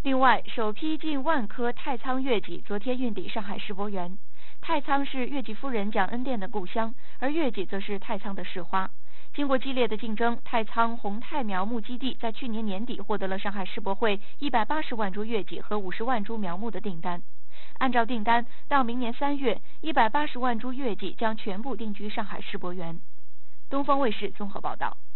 另外，首批近1万颗太仓月季昨天运抵上海世博园。太仓是月季夫人蒋恩店的故乡，而月季则是太仓的市花。经过激烈的竞争，太仓红太苗木基地在去年年底获得了上海世博会180万株月季和50万株苗木的订单。按照订单，到明年3月，180万株月季将全部定居上海世博园。东方卫视综合报道。